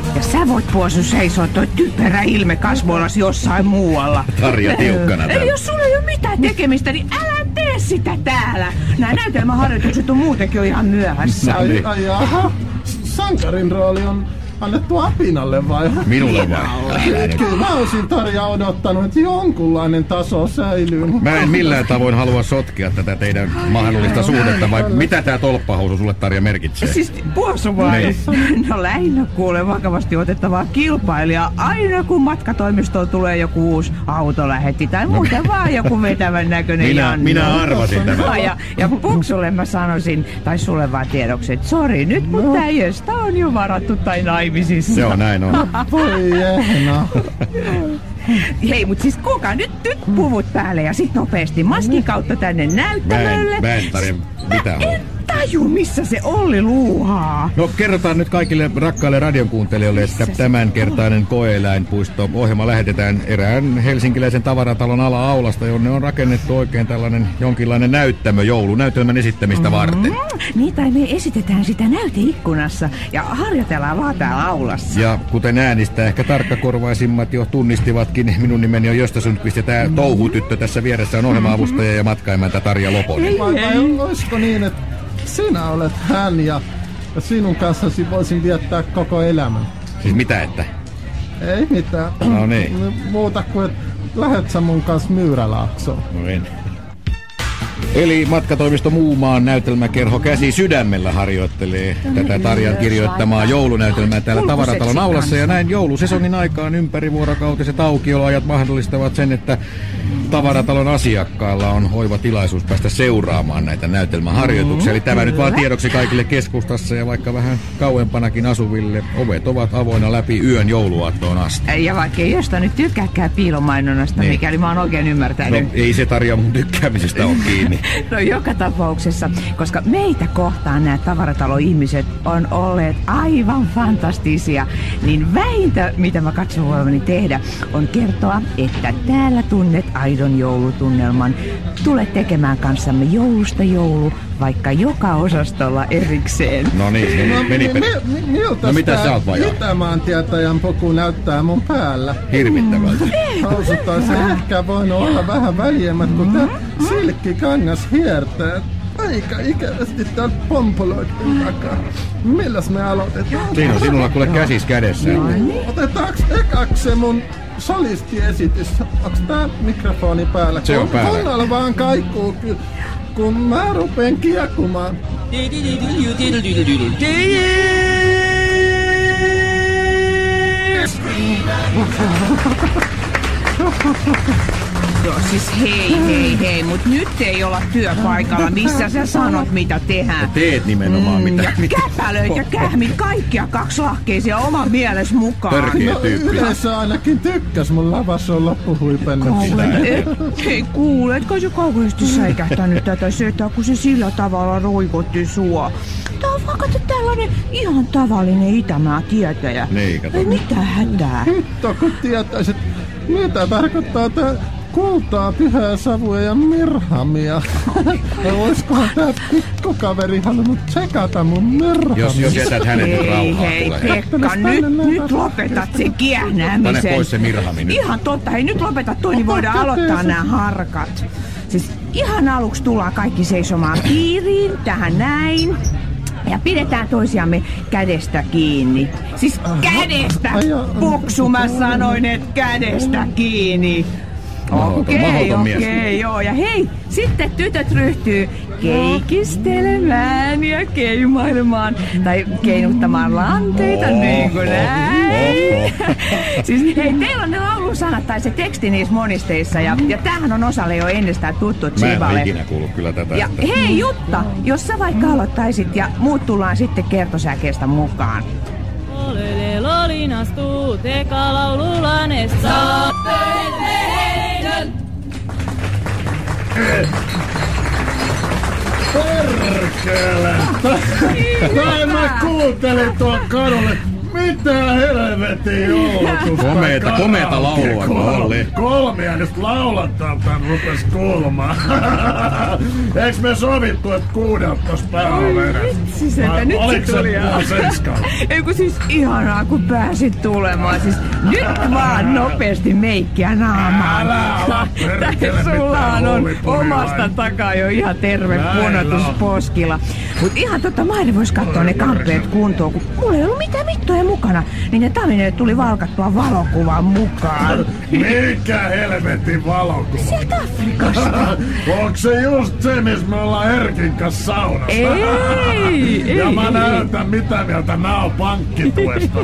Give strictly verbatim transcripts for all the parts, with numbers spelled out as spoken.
Ja sä voit Puosu seisoa toi typerä ilme kasvoillas jossain muualla. Tarja tiukkana täällä. Jos sulla ei ole mitään tekemistä, niin älä tee sitä täällä. Nämä näytelmäharjoitukset on muutenkin jo ihan myöhässä. Ai, ai jaha. Sankarin rooli on annettu Apinalle vai? Minulle vai? Kyllä mä olisin Tarja odottanut, että jonkunlainen taso säilyy. Mä en millään tavoin halua sotkea tätä teidän mahdollista suhdetta, vai mitä tää tolppahousu sulle, Tarja, merkitsee? Siis Puosu vai? No lähinnä kuule vakavasti otettavaa kilpailijaa. Aina kun matkatoimistoon tulee joku uusi autolähetti tai muuten vaan joku vetävän näköinen minä, Jannu. minä arvasin tämän. Ja, ja Puksulle mä sanoisin, tai sulle vaan tiedoksi, että sori nyt, mutta no. Äijästä on jo varattu tai naimisissa. Se on näin on. Voi jehna. Hei, mut siis kuulkaa nyt, nyt puvut päälle ja sit nopeasti maskin kautta tänne näyttämölle. Mä en, mä en Tarja, mitä on? En taju, missä se Olli luuhaa. No kerrotaan nyt kaikille rakkaille radionkuuntelijoille, että tämänkertainen koe-eläinpuisto-ohjelma lähetetään erään helsinkiläisen tavaratalon ala-aulasta, jonne on rakennettu oikein tällainen jonkinlainen näyttämö joulunäytelmän esittämistä varten. Mm-hmm. Niin, tai me esitetään sitä näyteikkunassa ja harjoitellaan vaan täällä aulassa. Ja kuten äänistä ehkä tarkkakorvaisimmat jo tunnistivatkin, minun nimeni on Josta Sundqvist ja tää touhutyttö tässä vieressä on ohjelma-avustaja ja matkaimäntä Tarja Loponen. Vai, vai olisiko niin, että sinä olet hän ja sinun kanssasi voisin viettää koko elämän? Siis mitä että? Ei mitään. No niin. Muuta kuin, että lähet sä mun kanssa Myyrälaaksoon. No en. Eli matkatoimisto Muumaan näytelmäkerho Käsi sydämellä harjoittelee tätä Tarjan kirjoittamaa joulunäytelmää täällä Tavaratalon aulassa. Ja näin joulusesongin aikaan ympärivuorokautiset aukioloajat mahdollistavat sen, että Tavaratalon asiakkailla on oiva tilaisuus päästä seuraamaan näitä näytelmäharjoituksia. Eli tämä nyt vaan tiedoksi kaikille keskustassa ja vaikka vähän kauempanakin asuville. Ovet ovat avoinna läpi yön jouluaattoon asti. Ja vaikka ei jostain nyt tykkääkään piilomainonnasta, niin. Mikäli mä oon oikein ymmärtänyt. No ei se Tarja mun tykkäämisestä ole kiinni. No joka tapauksessa, koska meitä kohtaan nämä tavarataloihmiset on olleet aivan fantastisia, niin vähintä, mitä mä katson voivani tehdä, on kertoa, että täällä tunnet aidon joulutunnelman. Tule tekemään kanssamme joulusta joulu, vaikka joka osastolla erikseen. No niin, no, menipä. Mi, mi, miltä no mitä sä oot vajaa? Mitä maantietäjän puku näyttää mun päällä? Hirvittävältä. Housut olisi ehkä voinut olla vähän väljemmät, kun tää silkkikangas hiertää. Aika ikävästi täältä pompuloittiin takaa. Milläs me aloitetaan? Siinä on sinulla kuule käsis kädessä. No niin. Otetaanko ekaksi se mun solistiesitys? Onks tää mikrofoni päällä? Se on päällä. Kunnalla vaan kaikuu, kun mä rupeen kiekumaan. Joo, siis hei, hei, hei, mut nyt ei olla työpaikalla, missä sä sanot, mitä tehdään. Ja teet nimenomaan, mitä... Ja mitä... käpälöit ja kähmit kaikkia kakslahkeisia oman mieles mukaan. Törkeä No tyyppi. yleensä ainakin tykkäs mun lavassa loppuhuipennetta. Hei, kuule, etkö se kauheasti säikähtänyt tätä setää, kun se sillä tavalla roikotti sua. Tää on vaikka tällainen ihan tavallinen Itämaa tietäjä. Niin, kato. Ei mitään hätää. Hitto, kun tietäisit, mitä tarkoittaa tää kultaa, pyhää savua ja mirhamia. Oiskohan tää pikkukaveri halunnut tsekata mun mirhamia? Jos, jos jätät hänet nyt rauhaan, hei, tulee. Pekka, nyt, nyt lopetat sen kiehnäämisen. Pane pois se mirhami nyt. Ihan totta, hei nyt lopetat toi, niin voidaan aloittaa nämä harkat. Siis ihan aluksi tullaan kaikki seisomaan piiriin, tähän näin. Ja pidetään toisiamme kädestä kiinni. Siis kädestä! Puksu, mä sanoin, että kädestä kiinni. Okei, okei, joo. Ja hei, sitten tytöt ryhtyy keikistelemään ja keimailemaan. Tai keinuttamaan lanteita, niin kuin näin. Siis hei, teillä on ne laulusanat tai se teksti niissä monisteissa. Ja, ja tämähän on osalle jo ennestään tuttu Tsivalle. Mä en ole ikinä kuullut kyllä tätä. Ja että... hei Jutta, jos sä vaikka aloittaisit ja muut tullaan sitten kertosäkeestä mukaan. Olele lolinastuu, teka laululanes saatteille heidän. Perkele! Tai mä kuuntelin tuon kadulle. Mitä helvetin joulutusta? Komeeta, komeeta laulua, kun oli. Kolmea nyt laulattalta rupes kuulumaan. Eiks me sovittu, että kuudelta tos päällä edes? Siis että nyt se tuli. Ei kun siis ihanaa, kun pääsit tulemaan. Siis nyt vaan nopeasti meikkiä naamaan. Sullahan on omasta takaa jo ihan terve punotus poskilla. Mut ihan totta, Mairi vois katsoa ne kampeet kuntoon, kun mulla ei ollut mitään mittoja mukana. Niin ne tamineet tuli valkattua valokuvan mukaan. Mikä helvetin valokuva? Sieltä Afrikasta. Onks se just se, missä me ollaan Erkin kanssa saunassa? Ei, ja ei, mä näytän mitä mieltä mä oon pankkituesta.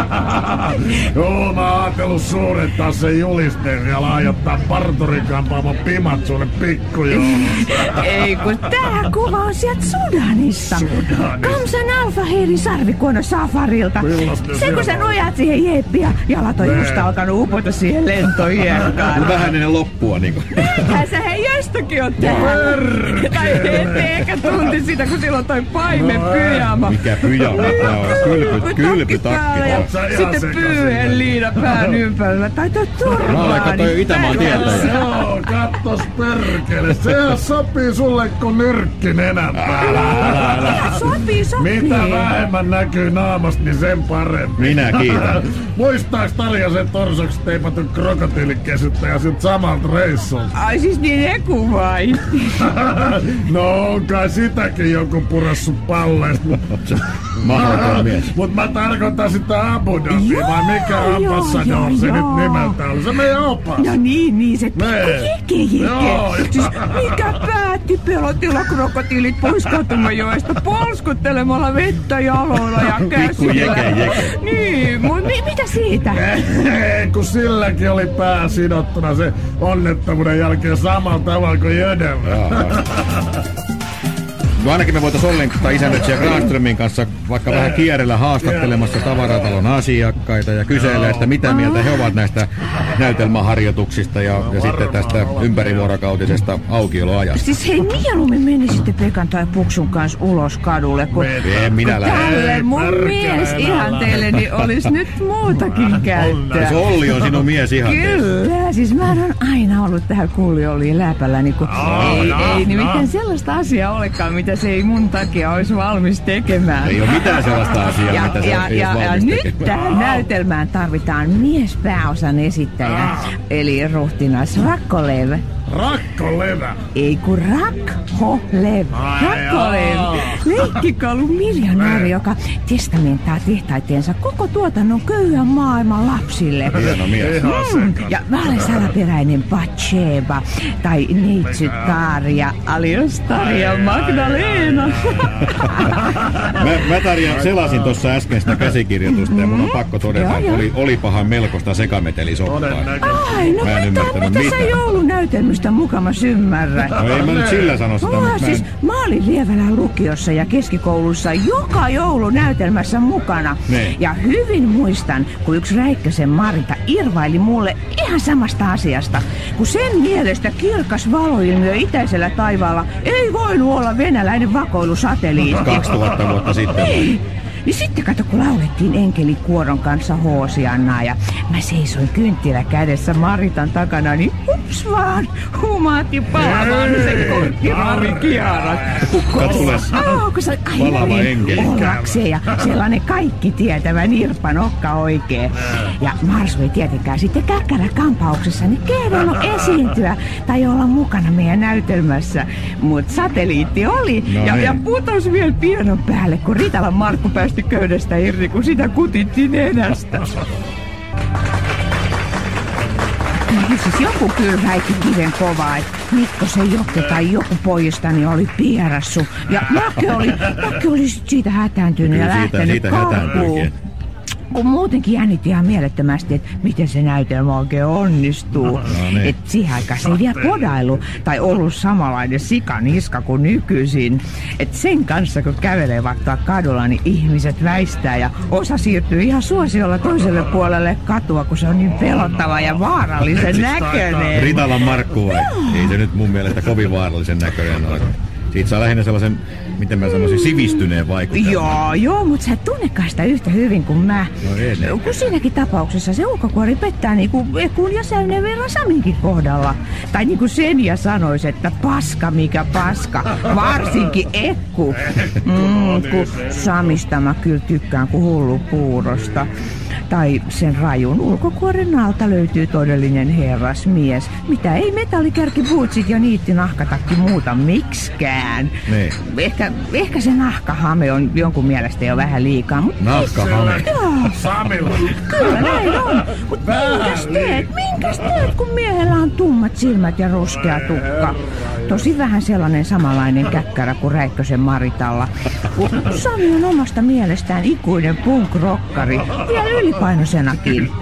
Joo, mä oon ajatellut suurentaa sen julisteen ja laajottaa parturikampaamon pimat sulle pikkujoulusta. Ei kun tää kuva on sieltä Sudanissa. Sudanissa. Kamsan alfaheili sarvikuono safarilta. Se kun sä nojaat siihen jeppiin ja jalat on just alkanut upota siihen lentohiekkaan. Vähän ennen loppua niinku. Eihän sä hei jostakin on täällä. Tai ette ehkä tunti sitä, kun silloin toi paimen pyjama. Mikä pyjama tää on? Kylpy, kylpytakki. Sitten pyyhen liina pään ympärillä. Tai toi turvaa. Mä olen katsoin Itämaan tietäjä. Joo, kattos perkele. Sehän sopii sulle kun nyrkki nenän päällä. Sopii, sopii. Mitä vähemmän näkyy naamasta, niin sen parempi. Minä kiitän. Muistaaks Talja sen torsoksi teipatun krokotiilikesyttäjä siltä samalta reissulta? Ai siis niin ne kuvai. No on kai sitäkin joku purassu palleista. Mahdoton mies. Mut mä tarkoitan sitä Abu Dhabia, vai mikä ambassador se nyt nimeltä oli? Se meidän opas. No niin, niin se pikku Me. jeke Joo, jeke. Siis mikä päätti pelotella krokotiilit pois Katumajoesta polskuttelemalla vettä jaloilla ja käsillä. Pikku jeke jeke. Niin, mut mi- mitä siitä? Kun silläkin oli pää sidottuna se onnettomuuden jälkeen samalla tavalla kuin Jödellä. No ainakin me voitais Ollin tai isännöitsijä Granströmin kanssa vaikka vähän kierrellä haastattelemassa tavaratalon asiakkaita ja kyseillä, että mitä mieltä he ovat näistä näytelmäharjoituksista ja, ja sitten tästä ympärivuorokautisesta aukioloajasta. Siis hei, mieluummin menisitte Pekan tai Puksun kanssa ulos kadulle, kun, En minä lähde. tälle mun mies ihan teille niin olis nyt muutakin käyttöä. Se Olli on sinun mies ihan. Kyllä, siis mä oon aina ollut tähän kullioliin läpällä, niin kun Oh, ei, no, ei nimittäin no. sellaista asiaa olekaan, mitä se ei mun takia olisi valmis tekemään. Ei ole mitään sellaista asiaa, Ja, mitä se ja, ei ja, ole ja valmis nyt tekemään. tähän näytelmään tarvitaan miespääosan esittäjä, eli ruhtinas Rakkolev. Rakkolevä. Ei kun Rakkolev. Ai Rakkolev. jaa. Leikkikalu miljonääri, joka testamentaa tehtaiteensa koko tuotannon köyhän maailman lapsille. Hieno mies. Ihan Mm, sekas. ja vaalesalaperäinen Batsheba tai neitsyt Tarja alias Tarja Magdalena. Mä, mä Tarja selasin tuossa äsken sitä käsikirjoitusta ja mun on pakko todeta, Joo, että joo. oli, olipahan melkoista sekametelisoppaa. Todennäköisesti. Ai, no Mä en mitä, ymmärtänyt mitä sä mitään. joulunäytelmistä mukamas ymmärrät? No ei mä nyt sillä sano sitä, Oh, mutta mä siis en... mä olin Lievälän lukiossa ja keskikoulussa joka joulunäytelmässä mukana. Ne. Ja hyvin muistan, kun yksi Räikkösen Marita irvaili mulle ihan samasta asiasta. Kun sen mielestä kirkas valoilmiö itäisellä taivaalla ei voinut olla venäläinen vakoilusatelliitti. kaksituhatta vuotta sitten. Ei. Niin sitten kato, kun laulettiin enkelikuoron kanssa Hoosiannaa ja mä seisoin kynttilä kädessä Maritan takana, niin hups vaan, humaatti palamaan sen korkkiroomin kiarat. Katsules. Oh, kun se Palava enkeli. ollakseen ja sellainen kaikki tietävä nirppa nokka oikein. Ja Marsu ei tietenkään sitten Käkkärä kampauksessa niin kehdannut esiintyä tai olla mukana meidän näytelmässä. Mut satelliitti oli No ja, niin. ja putosi vielä pienon päälle, kun Ritalan Markku päästi köydestä irti, kun sitä kutittiin nenästä. Ja siis joku kyllä häitti kiven kovaa, että Mikko se Jokke tai joku pojistani oli pierassu. Ja Make oli, Make oli sit siitä hätääntynyt ja Kyllä siitä, lähtenyt siitä karkuun. hätääntyykin. Kun muutenkin jännitti ihan mielettömästi, että miten se näytelmä oikein onnistuu. No niin. Että siihen aikaan se ei vielä kodailu tai ollut samanlainen sikaniska kuin nykyisin. Että sen kanssa kun kävelee vaikka kadulla, niin ihmiset väistää ja osa siirtyy ihan suosiolla toiselle puolelle katua, kun se on niin pelottava ja vaarallisen näköinen. Ritalan Markku vai? Ei se nyt mun mielestä kovin vaarallisen näköinen ole. Siitä saa lähinnä sellaisen, miten mä sanoisin, sivistyneen vaikutelman. Joo, joo, mutta sä et tunnekaan sitä yhtä hyvin kuin mä. No ei. Kun siinäkin tapauksessa se ulkokuori pettää niinku Ekun ja Säyneen verran Saminkin kohdalla. Tai niinku Senja sanois, että paska mikä paska, varsinkin Ekku. Mm, kun Samista mä kyllä tykkään kuin hullu puurosta. Tai sen rajun ulkokuoren alta löytyy todellinen herrasmies, mitä ei metallikärkipuutsit ja niitti nahkatakki muuta miksikään. Niin. Ehkä, ehkä se nahkahame on jonkun mielestä jo vähän liikaa. Mut Nahkahame? Joo. Samilla. Kyllä näin on. Mut minkäs teet? Minkäs teet, kun miehellä on tummat silmät ja ruskea tukka? Tosi vähän sellainen samanlainen käkkärä kuin Räikkösen Maritalla. Sami on omasta mielestään ikuinen punk-rokkari. Vielä ylipainoisenakin.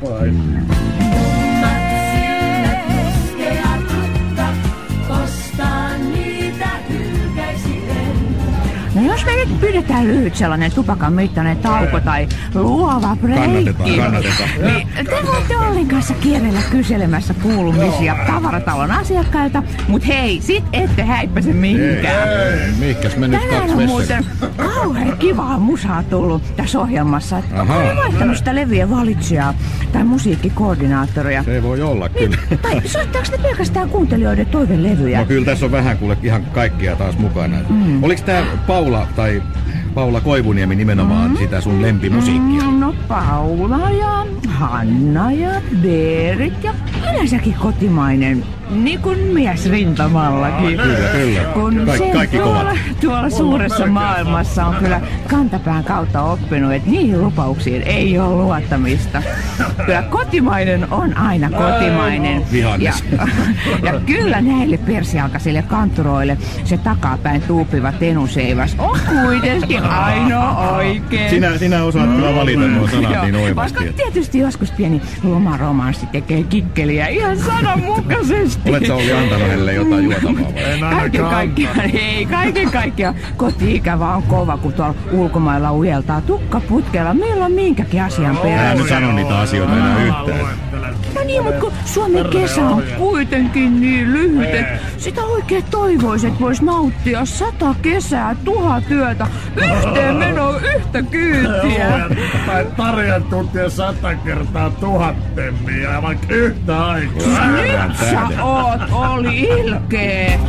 No jos me nyt pidetään lyhyt sellainen tupakan mittainen tauko tai luova breikki, kannatetaan, kannatetaan. Niin te voitte Ollin kanssa kierrellä kyselemässä kuulumisia tavaratalon asiakkailta, mut hei, sit ette häippäse mihinkään. Mihinkäs me nyt Tänään kaksi on vessassa? muuten kauhean kivaa musaa tullut tässä ohjelmassa. Aha. Olen vaihtanut sitä levyjen valitsijaa tai musiikkikoordinaattoria. Se voi olla kyllä. Niin, tai soittaako ne pelkästään kuuntelijoiden toivelevyjä? No kyllä tässä on vähän kuule ihan kaikkia taas mukana. Mm. Oliks tää Paula tai Paula Koivuniemi nimenomaan mm. sitä sun lempimusiikkia? Mm, no Paula ja Hanna ja Berit ja yleensäkin kotimainen, niin kuin mies rintamallakin. Kyllä, kyllä. Kun Kaik, kaikki tuolla, kovat. tuolla suuressa maailmassa on kyllä kantapään kautta oppinut, että niihin lupauksiin ei ole luottamista. Kyllä kotimainen on aina kotimainen. Vihannes. Ja, ja kyllä näille persialkaisille kanturoille se takapäin tuupiva tenuseivas on kuitenkin ainoa oikein. Sinä, sinä osaat kyllä valita nuo sanat niin oivasti. Vaikka tietysti joskus pieni lomaromanssi tekee kikkeliä ihan sananmukaisesti. Oletko Olli antanut hänelle jotain juotavaa vai? Kaiken kaikkiaan, ei, kaiken kaikkiaan koti-ikävä on kova, kun tuolla ulkomailla ujeltaa tukkaputkeella. Meillä on minkäkin asian Älä perässä. nyt sano niitä asioita enää yhtään. No niin, mutta kun Suomen kesä on kuitenkin niin lyhyt, että sitä oikein toivoisi, että vois nauttia sata kesää, tuhat työtä, yhteen menoon yhtä kyytiä. Tai tarjan tuntia sata kertaa tuhat temmiä ja vaikka yhtä aikaa. Nyt sä oot, Oli ilkeä.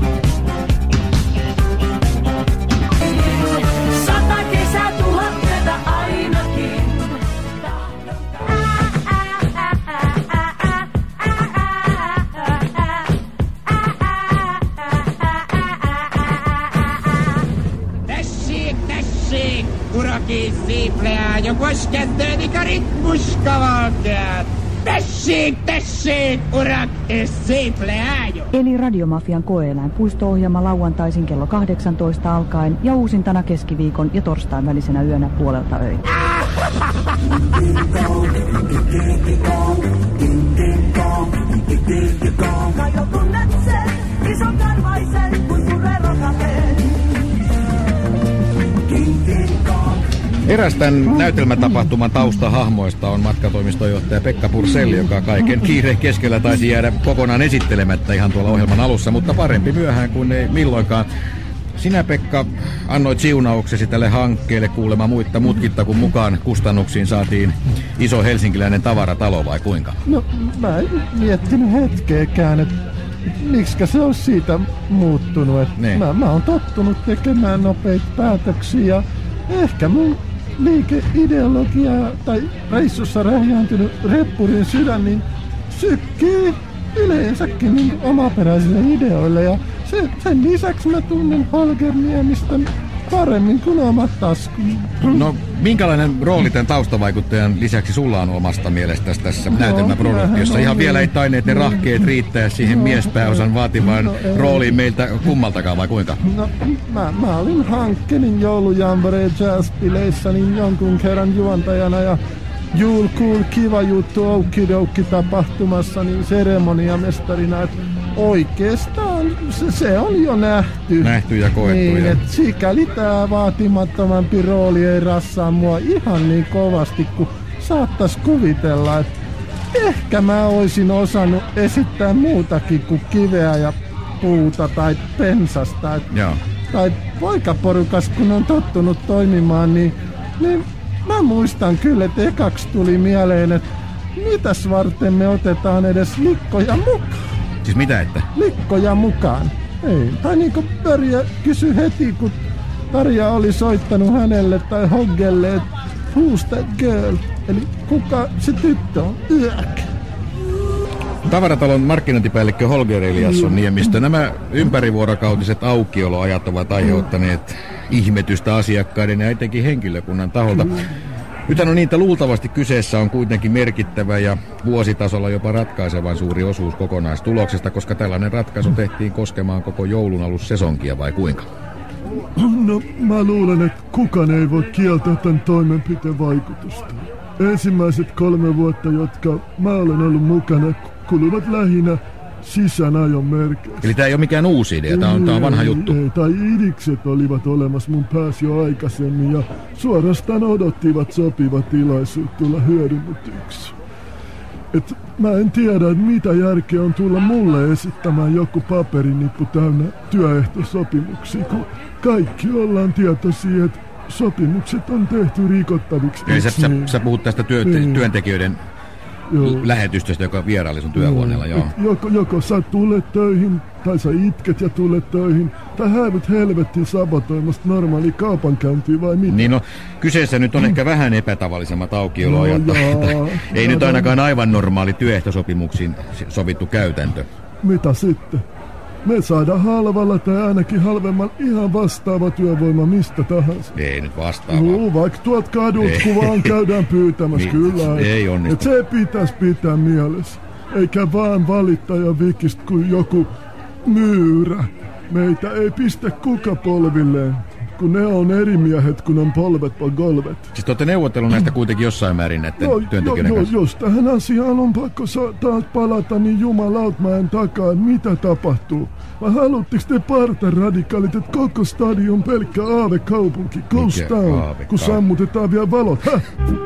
Sata kesää, tuhat työtä ainakin. Tässi, tässi, kuraki siipleää jo koskentöönikarit muskavalkeat. Tässi, tässi, urakki siipleää jo. Eli Radiomafian koe-eläin puisto-ohjelma lauantaisin kello kahdeksantoista alkaen ja uusintana keskiviikon ja torstain välisenä yönä puolelta öitä. Kai jo tunnet sen, ison karvaisen, kun puree rokateen. Eräs tämän näytelmätapahtuman taustahahmoista on matkatoimistojohtaja Pekka Purselli, joka kaiken kiireen keskellä taisi jäädä kokonaan esittelemättä ihan tuolla ohjelman alussa, mutta parempi myöhään kuin ei milloinkaan. Sinä, Pekka, annoit siunauksesi tälle hankkeelle kuulemma muitta mutkitta, kun mukaan kustannuksiin saatiin iso helsinkiläinen tavaratalo, vai kuinka? No, mä en miettinyt hetkeäkään, että miksikä se on siitä muuttunut. Että niin. mä, mä oon tottunut tekemään nopeita päätöksiä ja ehkä mun liikeideologia tai reissussa räjääntynyt reppurin sydän niin sykkii yleensäkin niin omaperäisille ideoille ja sen, sen lisäksi mä tunnen Holger Niemistön paremmin kuin omat taskuni. No, minkälainen rooli tämän taustavaikuttajan lisäksi sulla on omasta mielestäsi tässä no, näytelmäproduktiossa? Ihan vielä ei taineet ne rahkeet riittää siihen no, miespääosan vaativaan no, rooliin meiltä kummaltakaan, vai kuinka? No, mä, mä olin Hankkenin joulujamboreen jazz-bileissä niin jonkun kerran juontajana ja Jul Cool Kiva Juttu Oukkidoukki tapahtumassa niin seremoniamestarina, että oikeastaan se, se on jo nähty. Nähty ja koettu. Niin, ja... että sikäli tää vaatimattomampi rooli ei rassaa mua ihan niin kovasti, kuin saattais kuvitella, että ehkä mä oisin osannut esittää muutakin kuin kiveä ja puuta tai pensasta. Et, Joo. tai poikaporukas, kun on tottunut toimimaan, niin, niin mä muistan kyllä, että ekaksi tuli mieleen, että mitäs varten me otetaan edes likkoja mukaan. Siis mitä että? Likkoja mukaan. Ei. Tai niinku Börje kysyi heti, kun Tarja oli soittanut hänelle tai Hoggelle, että who's that girl? Eli kuka se tyttö on? Yök. Tavaratalon markkinointipäällikkö Holger Eliasson Niemistö. Nämä ympärivuorokautiset aukioloajat ovat aiheuttaneet ihmetystä asiakkaiden ja etenkin henkilökunnan taholta. Nythän on niin, että luultavasti kyseessä on kuitenkin merkittävä ja vuositasolla jopa ratkaisevan suuri osuus kokonaistuloksesta, koska tällainen ratkaisu tehtiin koskemaan koko joulun alussesonkia, vai kuinka? No, mä luulen, että kukaan ei voi kieltää tämän toimenpiteen vaikutusta. Ensimmäiset kolme vuotta, jotka mä olen ollut mukana, kuluvat lähinnä sisäänajon merkeissä. Eli tää ei ole mikään uusi idea, tää on, tää on vanha juttu. Ei, tai idikset olivat olemassa mun päässä jo aikaisemmin ja suorastaan odottivat sopiva tilaisuus tulla hyödynnetyksi. Et mä en tiedä, että mitä järkeä on tulla mulle esittämään joku paperinippu täynnä työehtosopimuksia, kun kaikki ollaan tietoisia, että sopimukset on tehty rikottaviksi. Eli sä, sä, niin. sä puhut tästä työ, niin. työntekijöiden Joo. lähetystöstä, joka vieraili sun työhuoneella, joo. joo. Joko, joko sä tulet töihin, tai sä itket ja tulet töihin, tai häivyt helvettiin sabotoimasta normaali kaupankäyntiä vai mitä? Niin no, kyseessä nyt on ehkä vähän epätavallisemmat aukioloajat. No, ei jaa, nyt ainakaan aivan normaali työehtosopimuksiin sovittu käytäntö. Mitä sitten? Me saadaan halvalla tai ainakin halvemmalla ihan vastaava työvoima mistä tahansa. Ei nyt vastaavaa. No, vaikka tuot kadut, kun vaan käydään pyytämässä, niin, kyllä. Ei onnistu. Et se pitäisi pitää mielessä. Eikä vaan valittaja vikistä kuin joku myyrä. Meitä ei pistä kuka polvilleen, kun ne on eri miehet, kun on polvet vai golvet. Siis te olette neuvotellut näistä kuitenkin jossain määrin näiden no, työntekijöiden jo, kanssa? Jos tähän asiaan on pakko taas palata, niin jumalaut mä en takaa, mitä tapahtuu. Vai haluatteko te parta radikaalit, että koko stadion pelkkä aavekaupunki, ghost town, kun sammutetaan vielä valot, häh?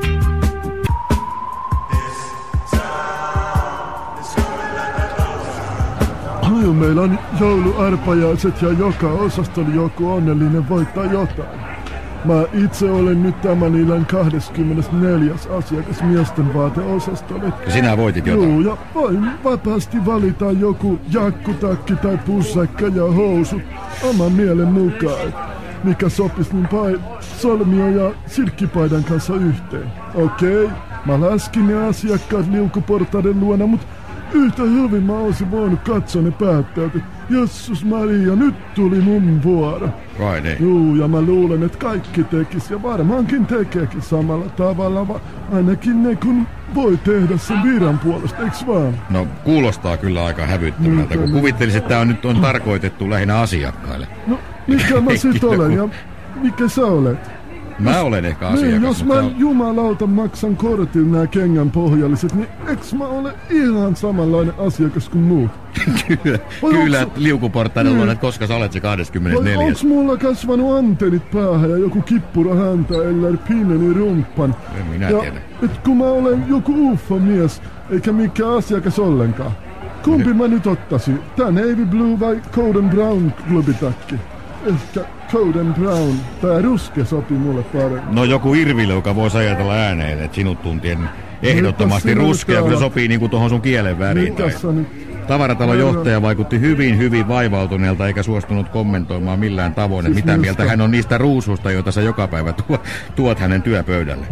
Ai, meillä on jouluarpajaiset ja joka osastolla joku onnellinen voittaa jotain. Mä itse olen nyt tämän illan kahdeskymmenesneljäs asiakas miesten vaateosastolle. Ja sinä voitit jotain? Joo, ja voin vapaasti valita joku jakkutakki tai pussakka ja housut oman mielen mukaan, mikä sopisi mun pai- solmio ja silkkipaidan kanssa yhteen. Okei, mä laskin ne asiakkaat liukuportaiden luona, mut yhtä hyvin mä olisin voinut katsoa ne päättää, että Jessus Maria, nyt tuli mun vuoro. Vai niin? Juu, ja mä luulen, että kaikki tekis, ja varmaankin tekeekin samalla tavalla, va- ainakin ne kun voi tehdä sen viran puolesta, eiks vaan? No, kuulostaa kyllä aika hävyttömältä, kun kuvittelisin, että tää on nyt on tarkoitettu lähinnä asiakkaille. No, mikä mä sit olen, ja mikä sä olet? Mä olen ehkä asiakas. Niin, jos mä mutta... jumalauta maksan kortin nää kengän pohjalliset, niin eks mä ole ihan samanlainen asiakas kuin muut? kyllä, kyllä onks... liukuportaiden luona, että koska sä olet se kahdeskymmenesneljäs. Vai onks mulla kasvanut antennit päähän ja joku kippura häntä, eller pinneni rumppan? En minä ja, tiedä. Et kun mä olen joku uffa-mies, eikä mikään asiakas ollenkaan. Kumpi ne. Mä nyt ottaisin? Tää Navy Blue vai Golden Brown klubitakki? Ehkä Golden Brown. Tää ruske sopii mulle paremmin. No joku irvilö, joka voisi ajatella ääneen, että sinut tuntien ehdottomasti ruskea, kun se sopii niinku tohon sun kielen väriin. Tavaratalon johtaja vaikutti hyvin, hyvin vaivautuneelta eikä suostunut kommentoimaan millään tavoin, siis mitä mieltä hän on niistä ruusuista, joita sä joka päivä tuot, tuot hänen työpöydälle.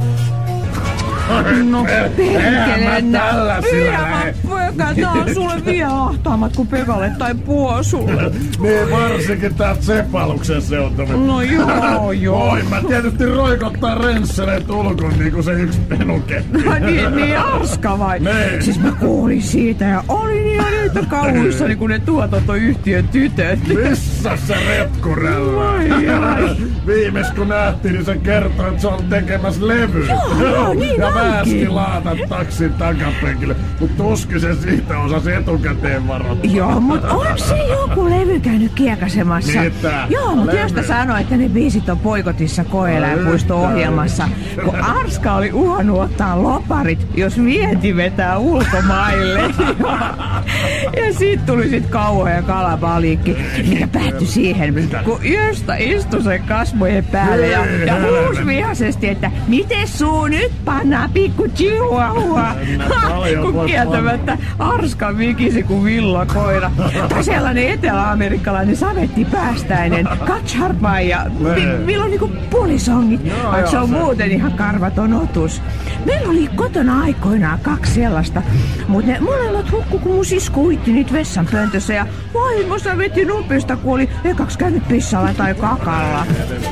No perkele nää. Vielä Pekka, tää on sulle vielä ahtaammat kuin Pekalle tai Puosulle. Niin varsinkin tää Tsepaluksen seuttaminen. No joo, joo. Voin mä tietysti roikottaa rensseleet ulkon niinku se yksi penukeppi. No niin, niin arska vai? Niin. Siis mä kuulin siitä ja olin ihan yhtä kauhuissani kuin ne tuotantoyhtiön tytöt. Missä se retkurella? Ai ai. Viimeis kun nähtiin, niin se kertoi, että se on tekemässä levy. Joo, joo, niin ja onkin. mä laatan taksin takapenkille, mut tuskin se siitä osasi etukäteen varoittaa. Joo, mut onko se joku levy käynyt kiekasemassa? Mitä? Joo, mut josta sanoi, että ne biisit on boikotissa koe-eläinpuisto-ohjelmassa. Kun Arska oli uhannut ottaa loparit, jos vienti vetää ulkomaille. Ja siitä tuli sit kauhea ja kalabaliikki, mikä päättyi siihen, kun Jöstä istui sen kasvojen päälle ja, ja huusi vihaisesti, että miten suu nyt pannaan pikku chihuahua, kun kieltämättä arska vikisi kuin villakoira. Tai sellainen etelä-amerikkalainen savetti päästäinen, Katcharpai ja millä on niinku pulisongit, vaikka se on muuten ihan karvaton otus. Meillä oli kotona aikoinaan kaksi sellaista, mutta ne molemmat hukku, kun mun sisko uitti niitä vessanpöntössä ja vaimossa veti nopeasta, kun oli ekaksi käynyt pissalla tai kakalla.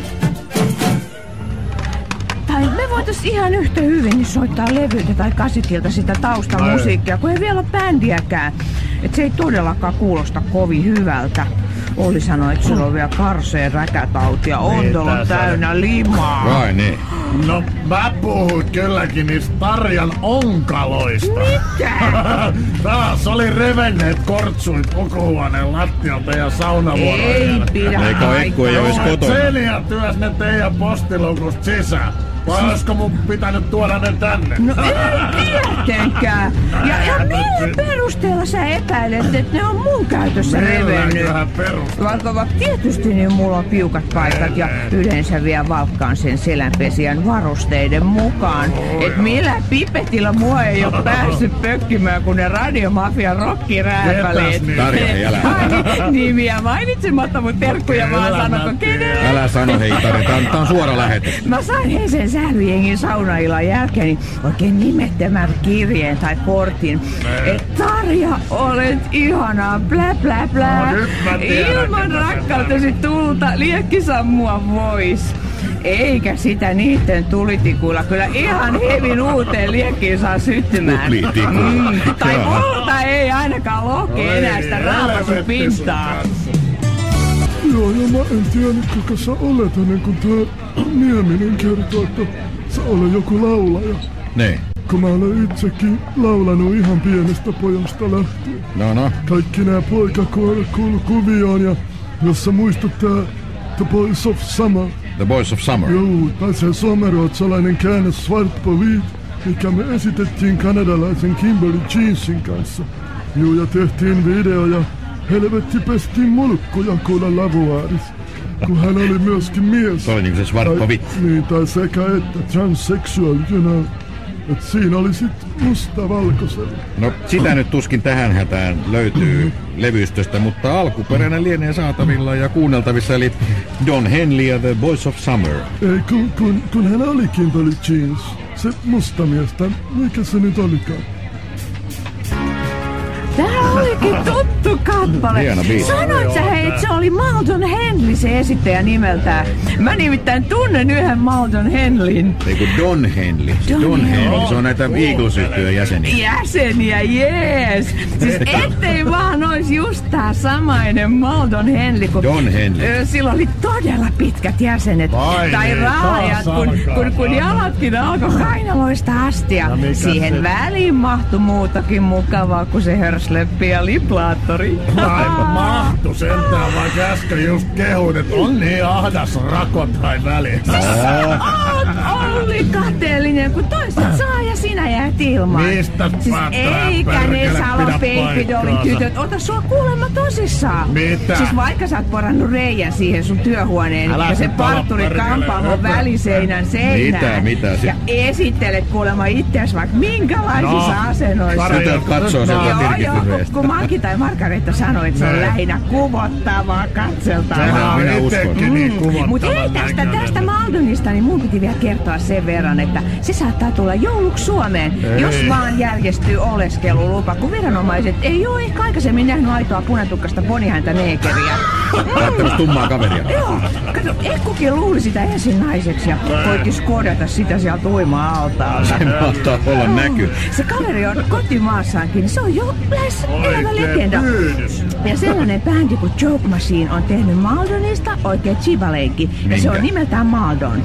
Tai me voitais ihan yhtä hyvin niin soittaa levyltä tai kasitilta sitä taustamusiikkia, kun ei vielä ole bändiäkään. Et se ei todellakaan kuulosta kovin hyvältä. Olli sanoi, että sulla on vielä karseen räkätauti ja ontolo täynnä limaa. Vai niin? No mä puhun kylläkin niistä Tarjan onkaloista. Mitä? Taas oli revenneet kortsuit pukuhuoneen lattialta ja saunavuoroja. Ei pidä Eikä Ekku ei ois kotona. Celia työs ne teidän postilukusta sisään. Vai olisiko mun pitänyt tuoda ne tänne? No ei tietenkään. Ja, ja millä perusteella sä epäilet, että ne on mun käytössä revennyt? Milläköhän perusteella? Vaikka vaikka tietysti niin mulla on piukat paikat ja yleensä vielä valkkaan sen selänpesijän varusteiden mukaan. Oh, et millä pipetillä mua ei oo päässyt pökkimään, kun ne radiomafian rockirääpäleet. Tarja, älä. Nimiä mainitsematta, mut terkkuja vaan sanoko kenelle. Älä sano hei Tarja, tää on, tää on suora lähetys. Mä sain hei sen sählyjengin saunaillan jälkeen niin oikein nimettömän kirjeen tai kortin. Et Tarja, olet ihanaa, blä blä blä. No, ilman rakkautesi tulta liekki sammua vois. Eikä sitä niitten tulitikuilla kyllä ihan hevin uuteen liekkiin saa syttymään. Mm, tai multa ei ainakaan lohke enää sitä raapasupintaa. Joo, ja mä en tiennyt, kuka sä olet ennen kuin tää Nieminen kertoo, että sä olet joku laulaja. Niin. Kun mä olen itsekin laulanut ihan pienestä pojasta lähtien. No no. Kaikki nää poikakuoret kuulu kuvioon ja jos sä muistat tää The Boys of Summer. The Boys of Summer. Joo, tai se suomenruotsalainen käännös Svart på vit, mikä me esitettiin kanadalaisen Kimberly Jeansin kanssa. Joo, ja tehtiin video ja helvetti pestiin mulkkuja kuulla lavuaaris, kun hän oli myöskin mies. Se oli niinku se Svart på vit. Niin, tai sekä että transsexual, you know. Et siinä oli sit musta valkoisella. No sitä nyt tuskin tähän hätään löytyy levystöstä, mutta alkuperäinen lienee saatavilla ja kuunneltavissa, eli Don Henley ja The Boys of Summer. Ei, kun, kun, kun hän oli Kimberly Jeans, se musta miestä, mikä se nyt olikaan? Tää olikin tuttu kappale. Hieno biisi. Sanoit sä hei, että se oli Maldon Henley se esittäjä nimeltään. Mä nimittäin tunnen yhden Maldon Henleyn. Ei kun Don Henley. Don, Don Henley, Henley. se on näitä Eagles-yhtyön jäseniä. Jäseniä, jees. Siis ettei vaan ois just tää samainen Maldon Henley, kun Don Henley. sillä oli todella pitkät jäsenet. Vai tai niin, raajat, taas kun, alkaa kun, kun jalatkin alkoi kainaloista asti. Ja mikä siihen se? väliin mahtui muutakin mukavaa kuin se hörsleppi ja liplaattori. Aivan mahtu sentään, vaikka äsken just kehuin, että on niin ahdas rako tai väli. Oot Olli kateellinen, kun toiset saa ja sinä jäät ilman. Mistä siis päättää, eikä ne perkele, Salon pidä babydollin paikkaansa. tytöt ota sua kuulemma tosissaan. Mitä? Siis vaikka sä oot porannut reijän siihen sun työhuoneen Älä ja sen nyt ala parturi perkele, kampaamon höpö. väliseinän seinään. Mitä, mitä ja se- esittelet kuulemma itseäsi vaikka minkälaisissa No, asennoissa. Tarja, Tytöt katsoo sieltä Joo, joo, kun, tirkistysveestä. kun Maki tai Margareta sanoi, että se on Ne. lähinnä kuvottavaa katseltavaa. Sehän on minä itsekin niin kuvottavan Mutta hei, tästä, näköinen. tästä Maldonista, niin mun piti vielä kertoa sen verran, että se saattaa tulla jouluksi Suomeen, Ei. jos vaan järjestyy oleskelulupa, kun viranomaiset ei ole ehkä aikaisemmin nähnyt aitoa punatukkasta ponihäntä neekeriä. Ajattelis tummaa kaveria. Joo, kato, Ekkukin luuli sitä ensin naiseksi ja koitti skodata sitä sieltä uima-altaalta. Se mahtaa olla näky. Se kaveri on kotimaassaankin, se on jo lähes elävä Oikein legenda. pyydys. Ja sellainen bändi kuin Joke Machine on tehnyt Maldonista oikein chivaleikin. Ja Minkä? se on nimeltään Maldon.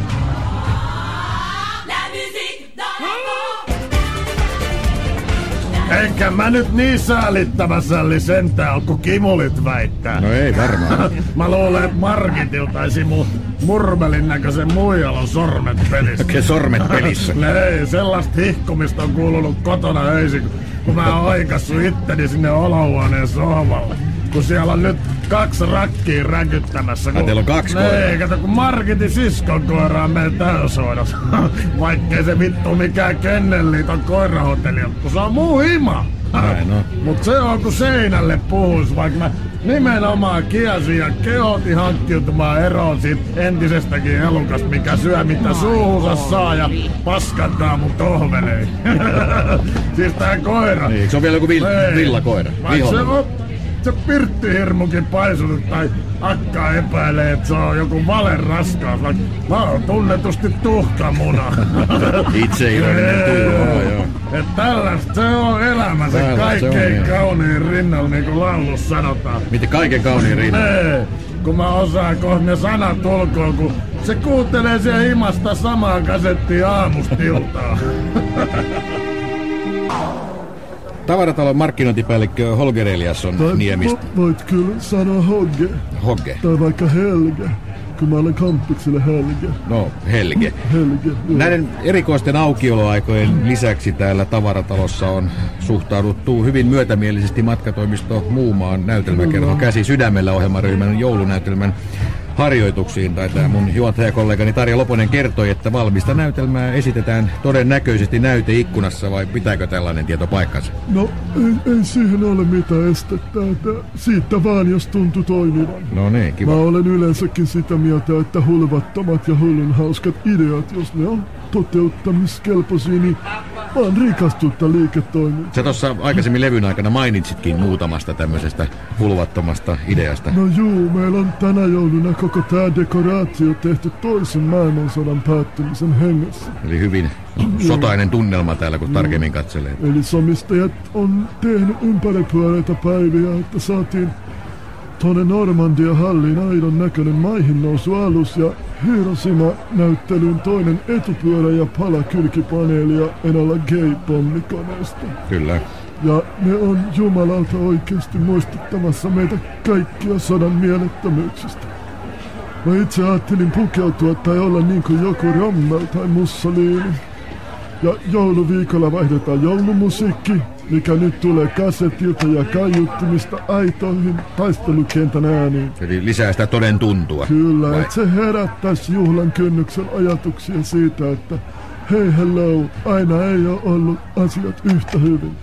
Enkä mä nyt niin säälittävä sälli sentään, kun kimulit väittää. No ei varmaan. Mä luulen, että Margitilta taisi mun murmelin näköisen muijalon sormet pelissä. Okei, sormet pelissä. Ei, sellaista hihkumista on kuulunut kotona öisin, kun mä oon oikassu itteni sinne olohuoneen sohvalle. Kun siellä on nyt kaksi rakkia räkyttämässä. Kun... teillä on kaksi koiraa? Ei, kato kun Margitin siskon koira on meidän täyshoidossa. Vaikkei se vittu mikään Kennelliiton koirahotelli, kun se on muu hima. Näin, no. Mut se on kun seinälle puhus, vaikka mä nimenomaan kiesin ja kehotin hankkiutumaan eroon siitä entisestäkin elukasta, mikä syö mitä suuhunsa saa ja paskattaa mun tohveleihin. Siis tää koira. Niin, se on vielä joku vill- villakoira. Vaikka se on se pirttihirmukin paisunut tai akka epäilee, että se on joku valeraskaus. Mä oon tunnetusti tuhkamuna. Itseiloinen tuhka, joo. Et tällaista se on elämä, se Tällaista kaikkein se on, kauniin rinnalla, niin kuin laulussa sanotaan. Miten kaiken kauniin rinnalla? Nee, kun mä osaan kohta ne sanat ulkoon, kun se kuuntelee siellä himasta samaa kasettia aamusta iltaan. Tavaratalon markkinointipäällikkö Holger Eliasson Tai Niemistä. vo- voit kyllä sanoa Hogge. Hogge. Tai vaikka Helge, kun mä olen kampikselle Helge. No, Helge. Helge, joo. Näiden erikoisten aukioloaikojen lisäksi täällä tavaratalossa on suhtauduttu hyvin myötämielisesti matkatoimisto Muumaan näytelmäkerho Käsi sydämellä -ohjelmaryhmän joulunäytelmän harjoituksiin. Tai tämä mun juontajakollegani Tarja Loponen kertoi, että valmista näytelmää esitetään todennäköisesti näyteikkunassa, vai pitääkö tällainen tieto paikkansa? No, ei, ei siihen ole mitään estettä, että siitä vaan jos tuntuu toimivan. No niin, kiva. Mä olen yleensäkin sitä mieltä, että hulvattomat ja hullun hauskat ideat, jos ne on toteuttamiskelpoisia, niin vaan rikastuttaa liiketoimintaa. Sä tuossa aikaisemmin levyn aikana mainitsitkin muutamasta tämmöisestä hulvattomasta ideasta. No juu, meillä on tänä jouluna koko tää dekoraatio tehty toisen maailmansodan päättymisen hengessä. Eli hyvin sotainen tunnelma täällä, kun tarkemmin katselee. Eli somistajat on tehnyt ympäripyöreitä päiviä, että saatiin tuonne Normandia hallin aidon näköinen maihinnousualus ja Hiroshima-näyttelyyn toinen etupyörä ja pala kylkipaneelia enalla gay-pommikoneesta. Kyllä. Ja ne on jumalalta oikeasti muistuttamassa meitä kaikkia sodan mielettömyyksistä. Mä itse ajattelin pukeutua tai olla niin kuin joku Rommel tai Mussolini. Ja jouluviikolla vaihdetaan joulumusiikki, mikä nyt tulee kasetilta ja kaiuttimista aitoihin taistelukentän ääniin. Eli lisää sitä toden tuntua. Kyllä, että se herättäisi juhlan kynnyksen ajatuksia siitä, että hei hello, aina ei ole ollut asiat yhtä hyvin.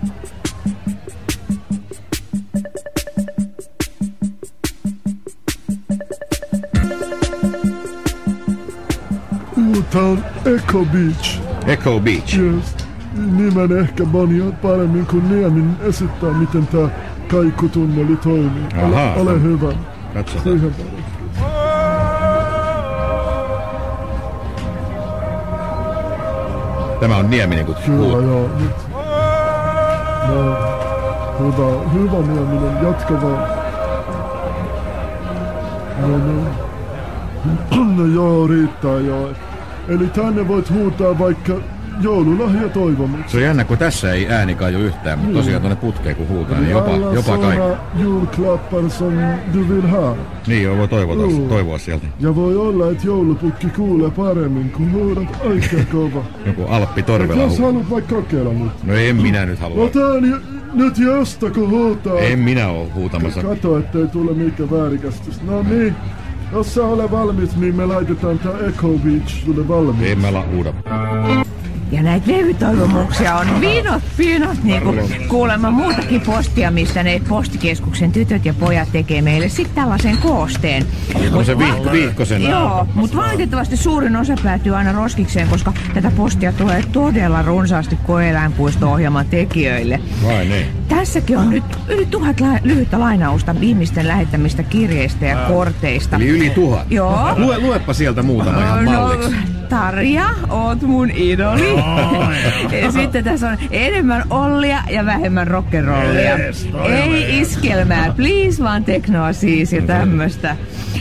Tää on Echo Beach. Echo Beach. Yes. Nimen ehkä Bonnie paremmin kuin Niemin esittää, miten tää kaikkutunneli toimii. Ahaa. Ole, ole hyvä. Katsotaan. Siihen paremmin. Tämä on Nieminen, kun Kyllä, kuulee. joo. Nyt. No, hyvä, hyvä Nieminen, jatka vaan. No, no. No joo, riittää joo. Eli tänne voit huutaa vaikka joululahja toivomuksia. Se on jännä, kun tässä ei ääni kaiju yhtään, mutta tosiaan tuonne putkeen kun huutaa, niin jopa, jopa kaikki. Julklappar som du vill ha. Niin joo, voi toivoa, Joo. toivoa sieltä. Ja voi olla, että joulupukki kuulee paremmin, kun huudat oikein kova. Joku Alppi Torvela Jos huutaa. haluat vaikka kokeilla nyt. No en minä nyt halua. Otan j- nyt josta, kun huutaa. En minä oo huutamassa. Kato, ettei tule mikään väärikästys. No niin, jos sä ole valmis, niin me laitetaan tää Echo Beach sulle valmiiksi. En mä la huuda. Ja näitä levytoivomuksia on vinot pinot niinku kuulemma muutakin postia, mistä ne postikeskuksen tytöt ja pojat tekee meille sitten tällaisen koosteen. On se vihko, vihkosen. Joo, mutta valitettavasti suurin osa päätyy aina roskikseen, koska tätä postia tulee todella runsaasti koe-eläinpuisto-ohjelman tekijöille. Vai niin. Tässäkin on nyt yli tuhat la- lyhyttä lainausta ihmisten lähettämistä kirjeistä ja korteista. Eli yli tuhat. Joo. Lue, luepa sieltä muutama ihan malliksi. Tarja, oot mun idoli. Ja sitten tässä on enemmän ollia ja vähemmän rock'n'rollia. Yes, toi on Ei iskelmää, please, vaan teknoa siis ja tämmöstä.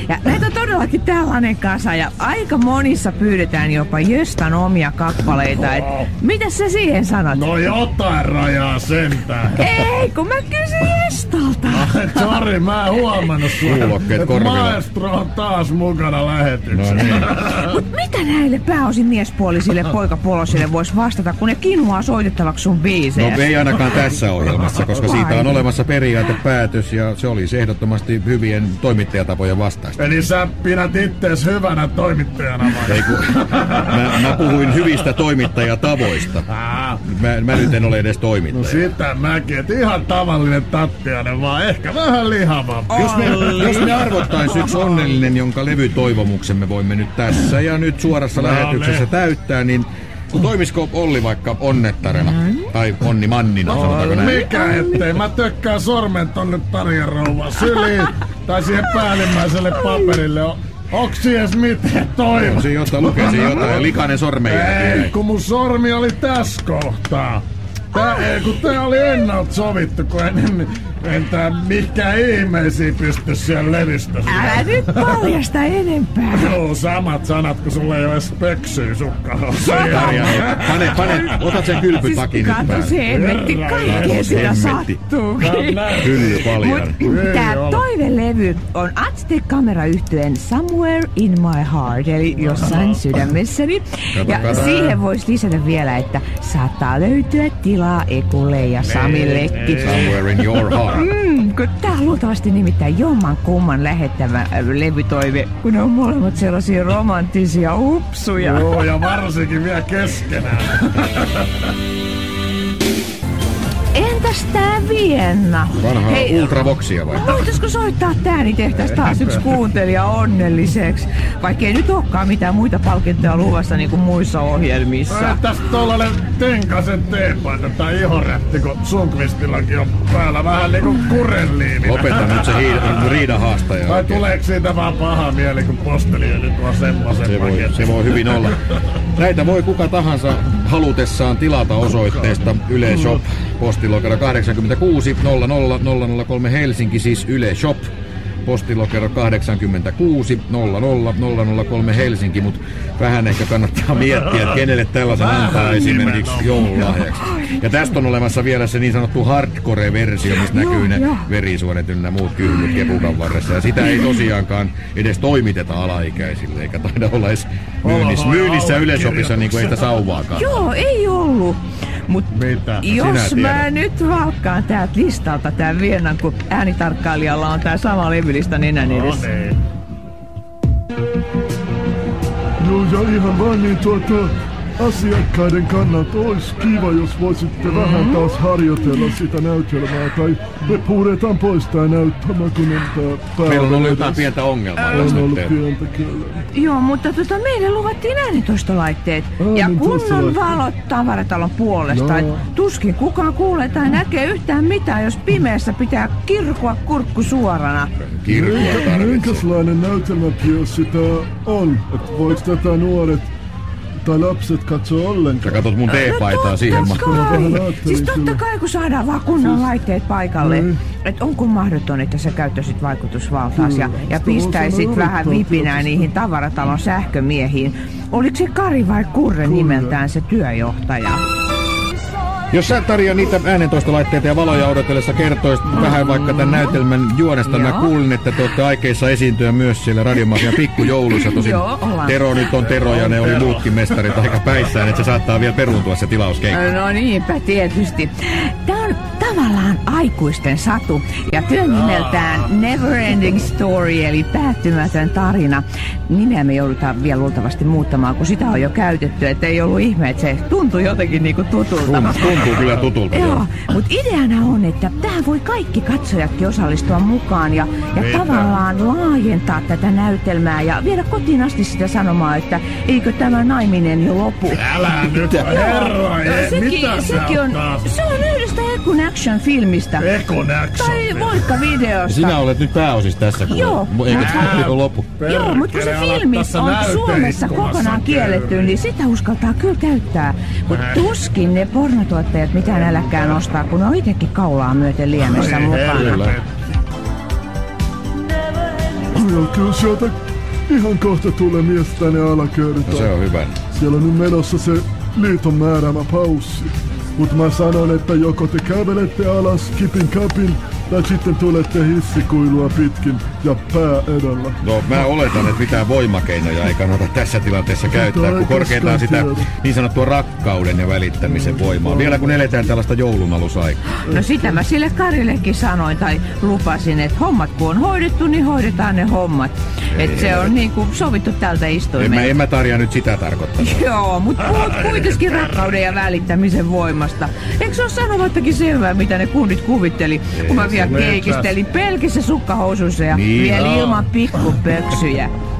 Ja näitä on todellakin tällainen kasa ja aika monissa pyydetään jopa Jöstan omia kappaleita. Et mitä sä siihen sanot? No jotain rajaa sentään. Ei, kun mä kysyin Jöstalta. Sori, mä en huomannut sua. Kuulokkeet korvilla. Maestro on taas mukana lähetyksessä. No niin. Mut mitä näille pääosin miespuolisille poikapolosille vois vastata, kun ne kinuaa soitettavaksi sun biisejä? No ei ainakaan tässä ohjelmassa, koska siitä on olemassa periaatepäätös ja se olisi ehdottomasti hyvien toimittajatapojen vastaista. Eli sä pidät ittees hyvänä toimittajana vai? Ei kun, mä, mä puhuin hyvistä toimittajatavoista. Mä, mä nyt en ole edes toimittaja. No sitä mäkin, et ihan tavallinen Tattiainen, vaan ehkä vähän lihavampi. Jos me, jos me arvottais yksi onnellinen, jonka levytoivomuksemme voimme nyt tässä ja nyt suorassa No lähetyksessä ne. täyttää, niin toimisiko Olli vaikka onnettarena? Tai Onni Mannina, sanotaanko näin? Mikä ettei, mä tökkään sormen tonne Tarjan rouvan syliin tai siihen päällimmäiselle paperille. O- Onks siihen mitään toivo? Siinä jotain, lukee siinä jotain ja likainen sormenjälki. Ei, kun mun sormi oli tässä kohtaa. Tää, ei, kun tää oli ennalta sovittu, kun en, en, en tää mikään ihmeisiin pysty siellä levystä. Älä nyt paljasta enempää. Joo, samat sanat, kun sulla ei ole edes pöksyä sukkahossa. Tarja, hei, pane, pane, otat sen kylpytakin nyt Kato päälle. se hemmetti, kaikkea siinä Hemmetti. sattuukin. Hylly paljon. Mut tää toivelevy on Aztec Camera-yhtyeen Somewhere in My Heart, eli jossain sydämessäni. Kato, Ja kato. siihen voisi lisätä vielä, että saattaa löytyä tilaa Ekulle ja Samillekin. Somewhere in your heart. Mm, kun tää on luultavasti nimittäin jomman kumman lähettävä äh, levytoive, kun ne on molemmat sellaisia romanttisia upsuja. Joo, ja varsinkin vielä keskenään. Entäs tää Vienna? Vanhaa ultravoxia vai? Voitaisko soittaa tää, niin tehtäis taas yksi kuuntelija onnelliseksi. Vaikkei nyt olekaan mitään muita palkintoja luvassa niin kuin muissa ohjelmissa. Tästä tollanen tenkasen teepaita tai ihorätti, kun Sundqvistillakin on päällä vähän niinku kurenliivi. Lopeta nyt se hiida- riidahaastaja. Vai oikein. tuleeko siitä vaan paha mieli, kun posteliini tuo semmosen Se voi, paketin? se voi hyvin olla. Näitä voi kuka tahansa halutessaan tilata osoitteesta Yle Shop, postilokero kahdeksankymmentäkuusi nolla nolla nolla nolla kolme Helsinki, siis Yle Shop, postilokero kahdeksankymmentäkuusi nolla nolla nolla nolla kolme Helsinki, mutta vähän ehkä kannattaa miettiä, että kenelle tällaisen antaa esimerkiksi joululahjaksi. Ja tästä on olemassa vielä se niin sanottu hardcore-versio, missä näkyy ne verisuonet ynnä muut kyhmyt kepukan varressa. Ja sitä ei tosiaankaan edes toimiteta alaikäisille, eikä taida olla edes myynnissä, myynnissä Yle Shopissa, niin kuin ei sitä sauvaakaan. Joo, ei ollut. Mut Mitä? jos Sinä mä tiedät. nyt valkkaan täältä listalta tän Viennan, kun äänitarkkailijalla on tää sama levylista nenän edessä. No niin. Joo, ja ihan vaan niin tuota, asiakkaiden kannalta olisi kiva, jos voisitte mm-hmm. vähän taas harjoitella sitä näytelmää, tai me puretaan pois tää näyttämä, kun on tää Meillä on ollut päälle jotain edes. pientä ongelmaa. On tässä ollut nyt. pientä kyllä. Joo, mutta tota, meille luvattiin äänitoistolaitteet ja Äänitoistolaitteet. kunnon valot tavaratalon puolesta. No. Et tuskin kukaan kuulee tai näkee yhtään mitään, jos pimeässä pitää kirkua kurkku suorana. Kirkua Minkä, tarvitsee. minkälainen näytelmäpiessi tää on? Et voiko tätä nuoret tai lapset katsoa Sä ollenkaan? katot mun teepaitaa siihen totta mahtuu. kai. Mä vähän ajattelin Siis totta kyllä. kai, kun saadaan vaan kunnon laitteet paikalle. Niin. Et onko mahdoton, että sä käyttäisit vaikutusvaltaas ja, Kyllä. ja Sitä pistäisit voisi vähän odottaa vipinää tietysti. niihin tavaratalon sähkömiehiin. Oliko se Kari vai Kurre nimeltään se työjohtaja? Jos sä Tarja niitä äänentoistolaitteita ja valoja odotellessa kertoisit vähän vaikka tämän näytelmän juonesta, mä Joo. kuulin, että te olette aikeissa esiintyä myös siellä Radiomafian pikkujouluissa. Tosin Joo, ollaan. Tero nyt on Tero ja ne oli muutkin mestarit aika päissään, että se saattaa vielä peruuntua se tilauskeikka. No niinpä tietysti. Tämä on tavallaan aikuisten satu ja työn nimeltään Neverending Story eli päättymätön tarina. Nimeä me joudutaan vielä luultavasti muuttamaan, kun sitä on jo käytetty, että ei ollut ihme, että se tuntui jotenkin niinku tutulta. Tuntuu kyllä tutulta. Joo, mutta ideana on, että tähän voi kaikki katsojatkin osallistua mukaan ja, ja tavallaan laajentaa tätä näytelmää ja viedä kotiin asti sitä sanomaa, että eikö tämä naiminen jo lopu. Älä nyt, herra, ei, sekin, mitä sä sekin oot on, taas? se on yhdestä Ekun Action-filmistä. Ekon Action. Tai Voikka-videosta. Sinä olet nyt pääosissa tässä, kun Joo. eikö Ää, se loppu? Joo, mutta kun se Perkele, ala filmi tässä on Suomessa näyteikkunassa kokonaan kielletty, kööriin. niin sitä uskaltaa kyllä käyttää. Mutta tuskin ne pornotuottajat mitään äläkkää nostaa, kun ne on itsekin kaulaa myöten liemessä mukana. Helvetti. Joo, kyllä sieltä ihan kohta tulee mies tänne alakertaan. No se on hyvä. Siellä on nyt menossa se liiton määräämä paussi. Mut mä sanon, että joko te kävelette alas kipin kapin, tai sitten tulette hissikuilua pitkin ja pää edellä. No mä oletan, että mitään voimakeinoja ei kannata tässä tilanteessa käyttää, kun korkeintaan sitä niin sanottua rakkauden ja välittämisen voimaa. Vielä kun eletään tällaista joulunalusaikaa. No sitä mä sille Karillekin sanoin tai lupasin, että hommat kun on hoidettu, niin hoidetaan ne hommat. Että se on niin kuin sovittu tältä istuimelta. En mä, en mä Tarja nyt sitä tarkoittanut. Joo, mutta puhut kuitenkin rakkauden ja välittämisen voimasta. Eikö se ole sanomattakin selvää, mitä ne kundit kuvitteli, kun mä vielä keikistelin pelkissä sukkahousuissa ja niin, vielä no. ilman pikkupöksyjä.